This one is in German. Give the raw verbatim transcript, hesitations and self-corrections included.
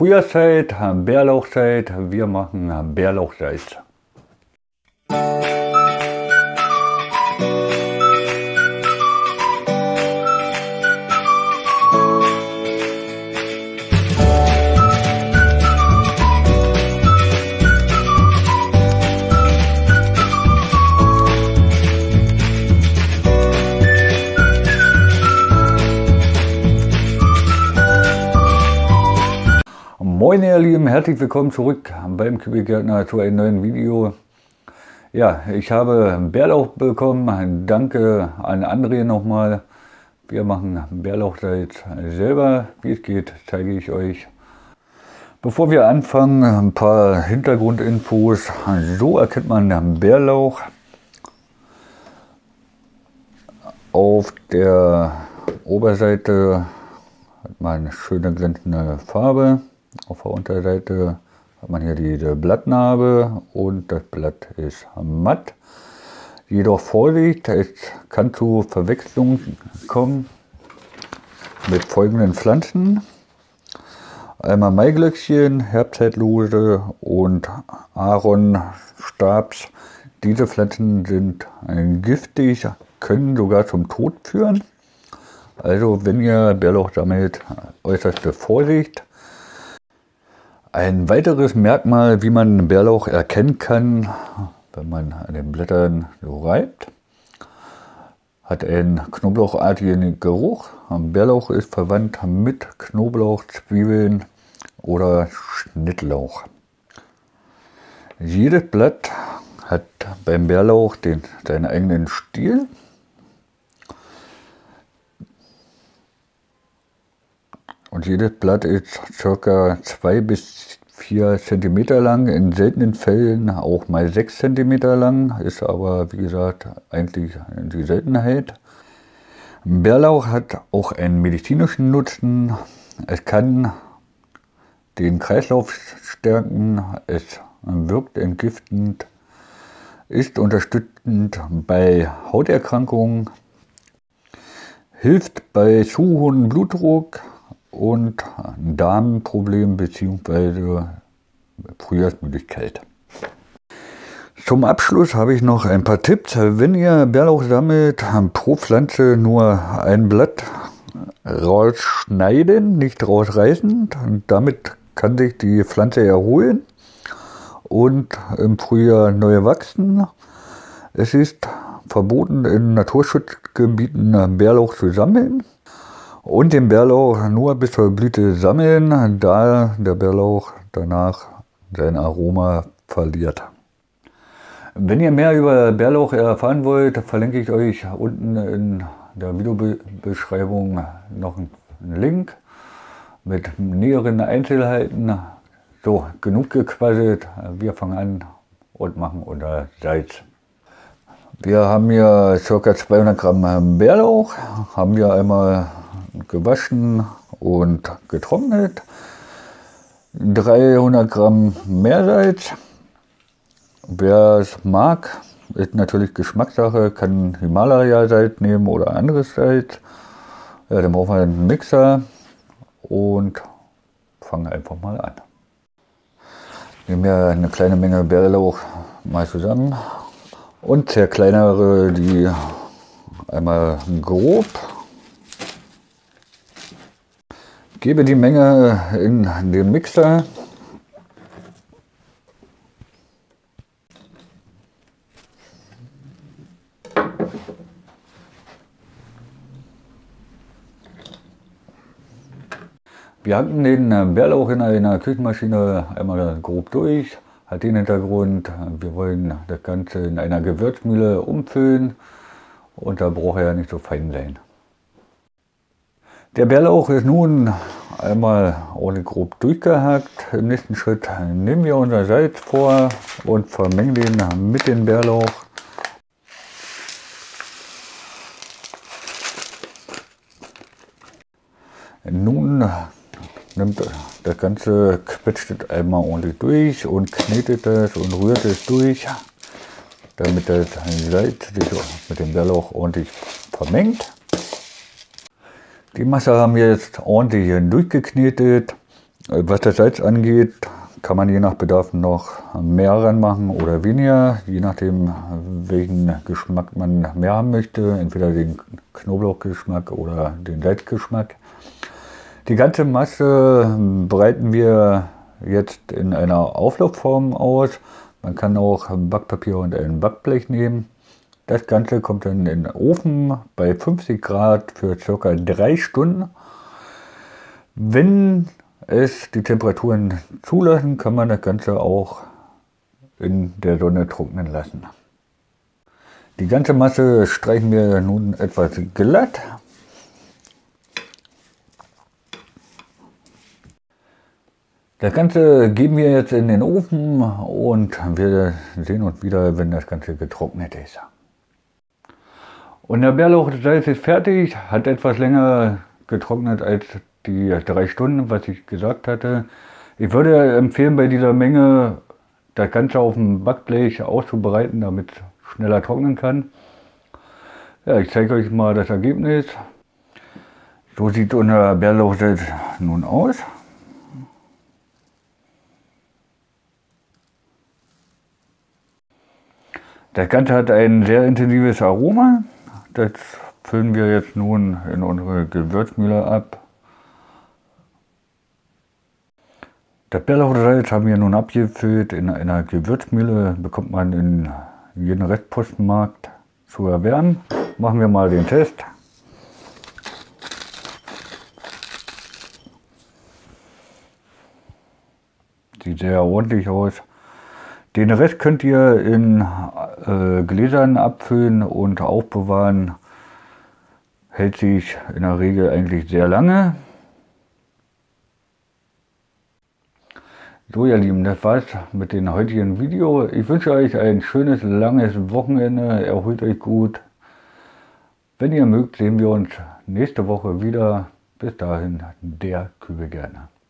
Frühjahrszeit, Bärlauchzeit, wir machen Bärlauchsalz. Moin ihr Lieben, herzlich willkommen zurück beim Kübelgärtner zu einem neuen Video. Ja, ich habe Bärlauch bekommen, danke an André nochmal. Wir machen Bärlauchsalz selber, wie es geht, zeige ich euch. Bevor wir anfangen, ein paar Hintergrundinfos. So erkennt man Bärlauch. Auf der Oberseite hat man eine schöne glänzende Farbe. Auf der Unterseite hat man hier diese Blattnarbe und das Blatt ist matt. Jedoch Vorsicht, es kann zu Verwechslungen kommen mit folgenden Pflanzen. Einmal Maiglöckchen, Herbstzeitlose und Aaronstabs. Diese Pflanzen sind giftig, können sogar zum Tod führen. Also wenn ihr Bärlauch sammelt, äußerste Vorsicht. Ein weiteres Merkmal, wie man Bärlauch erkennen kann, wenn man an den Blättern so reibt, hat einen knoblauchartigen Geruch. Bärlauch ist verwandt mit Knoblauch, Zwiebeln oder Schnittlauch. Jedes Blatt hat beim Bärlauch den, seinen eigenen Stiel. Und jedes Blatt ist ca. zwei bis vier Zentimeter lang, in seltenen Fällen auch mal sechs Zentimeter lang, ist aber wie gesagt eigentlich die Seltenheit. Bärlauch hat auch einen medizinischen Nutzen. Es kann den Kreislauf stärken, es wirkt entgiftend, ist unterstützend bei Hauterkrankungen, hilft bei zu hohem Blutdruck und Darmproblem bzw. Frühjahrsmüdigkeit. Zum Abschluss habe ich noch ein paar Tipps. Wenn ihr Bärlauch sammelt, pro Pflanze nur ein Blatt rausschneiden, nicht rausreißen. Und damit kann sich die Pflanze erholen und im Frühjahr neu wachsen. Es ist verboten, in Naturschutzgebieten Bärlauch zu sammeln. Und den Bärlauch nur bis zur Blüte sammeln, da der Bärlauch danach sein Aroma verliert. Wenn ihr mehr über Bärlauch erfahren wollt, verlinke ich euch unten in der Videobeschreibung noch einen Link mit näheren Einzelheiten. So, genug gequasselt, wir fangen an und machen unser Salz. Wir haben hier ca. zweihundert Gramm Bärlauch, haben wir einmal gewaschen und getrocknet. dreihundert Gramm Meersalz. Wer es mag, ist natürlich Geschmackssache, kann Himalaya-Salz nehmen oder anderes Salz. Ja, dann brauchen wir einen Mixer und fangen einfach mal an. Nehmen wir eine kleine Menge Bärlauch mal zusammen und zerkleinere die einmal grob. Gebe die Menge in den Mixer. Wir hacken den Bärlauch in einer Küchenmaschine einmal grob durch. Hat den Hintergrund, wir wollen das Ganze in einer Gewürzmühle umfüllen und da braucht er ja nicht so fein sein. Der Bärlauch ist nun einmal ordentlich grob durchgehackt. Im nächsten Schritt nehmen wir unser Salz vor und vermengen den mit dem Bärlauch. Nun nimmt das Ganze, quetscht es einmal ordentlich durch und knetet es und rührt es durch, damit das Salz sich mit dem Bärlauch ordentlich vermengt. Die Masse haben wir jetzt ordentlich durchgeknetet. Was das Salz angeht, kann man je nach Bedarf noch mehr ranmachen oder weniger, je nachdem, welchen Geschmack man mehr haben möchte, entweder den Knoblauchgeschmack oder den Salzgeschmack. Die ganze Masse bereiten wir jetzt in einer Auflaufform aus. Man kann auch Backpapier und ein Backblech nehmen. Das Ganze kommt dann in den Ofen bei fünfzig Grad für ca. drei Stunden. Wenn es die Temperaturen zulassen, kann man das Ganze auch in der Sonne trocknen lassen. Die ganze Masse streichen wir nun etwas glatt. Das Ganze geben wir jetzt in den Ofen und wir sehen uns wieder, wenn das Ganze getrocknet ist. Und der Bärlauchsalz ist fertig, hat etwas länger getrocknet als die drei Stunden, was ich gesagt hatte. Ich würde empfehlen, bei dieser Menge das Ganze auf dem Backblech auszubereiten, damit es schneller trocknen kann. Ja, ich zeige euch mal das Ergebnis. So sieht unser Bärlauchsalz nun aus. Das Ganze hat ein sehr intensives Aroma. Das füllen wir jetzt nun in unsere Gewürzmühle ab. Das Bärlauchsalz haben wir nun abgefüllt in einer Gewürzmühle, bekommt man in jedem Restpostenmarkt zu erwerben. Machen wir mal den Test. Sieht sehr ordentlich aus. Den Rest könnt ihr in äh, Gläsern abfüllen und aufbewahren. Hält sich in der Regel eigentlich sehr lange. So ihr Lieben, das war's mit dem heutigen Video. Ich wünsche euch ein schönes, langes Wochenende. Erholt euch gut. Wenn ihr mögt, sehen wir uns nächste Woche wieder. Bis dahin, der Kübelgärtner.